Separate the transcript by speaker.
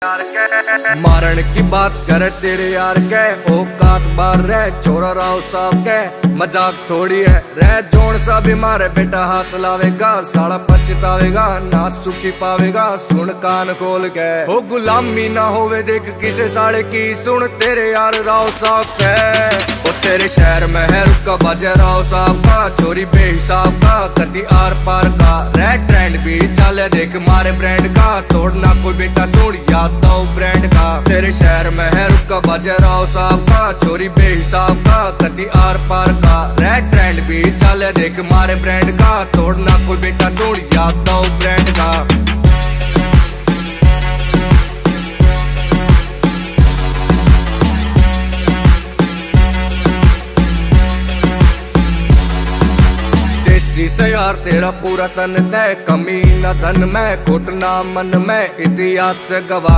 Speaker 1: मारण की बात करे तेरे यार के औकात बार रह छोरा राव साहब के मजाक थोड़ी है रह जोन सा भी मारे बेटा हाथ लावेगा साला पछतावेगा ना सुखी पावेगा सुन कान खोल के हो गुलामी ना होवे देख किसे साले की सुन तेरे यार राव साहब के ओ तेरे शहर में है रुका बाजे राव साहब का चोरी बेहिसाब का कदी आर पार का रह ट्रेंड भी चले देख मारे ब्रांड का तोड़ना कोई बेटा सुन याद दो ब्रांड का तेरे शहर में है रुका बाजे राव साहब का चोरी बेहिसाब का कदी आर पार का रह ट्रेंड भी चले देख मारे ब्रांड का तोड़ना कोई बेटा सुन याद दो ब्रांड का। से यार तेरा पूरा तन तय कमी न धन में घुटना मन में इतिहास गवा